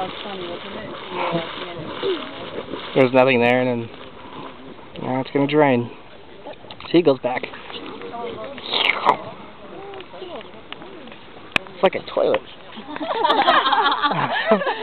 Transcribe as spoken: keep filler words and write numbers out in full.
was funny, wasn't it? Yeah. There's nothing there, and then now it's gonna drain. See, it goes back. It's like a toilet.